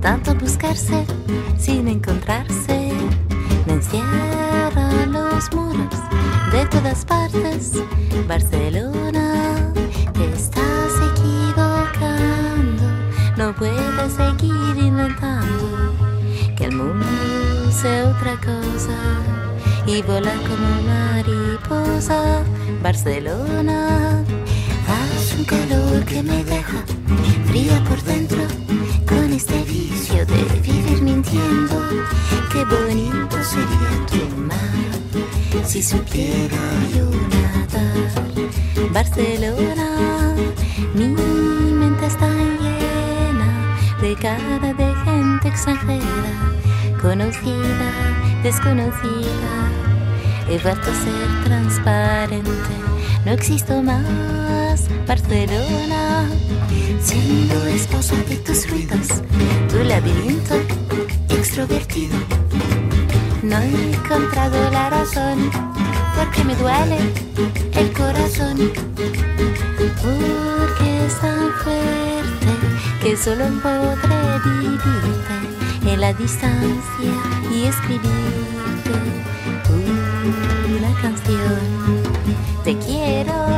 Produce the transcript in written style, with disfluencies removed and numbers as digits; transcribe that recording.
tanto buscarse sin encontrarse. Me encierran los muros de todas partes. Barcelona, te estás equivocando. No puedes seguir inventando que el mundo sea otra cosa y volar como mariposa. Barcelona, hace un calor que me deja fría por dentro, con este vicio de vivir mintiendo. Qué bonito sería tu mar si supiera yo nadar. Barcelona, mi mente está llena de cara de gente extranjera, conocida, desconocida. He vuelto a ser transparente, no existo más. Barcelona, siendo esposa de tus ruidos, tu laberinto extrovertido. No he encontrado la razón, porque me duele el corazón, porque es tan fuerte que solo podré vivirte en la distancia y escribirte una canción. Te quiero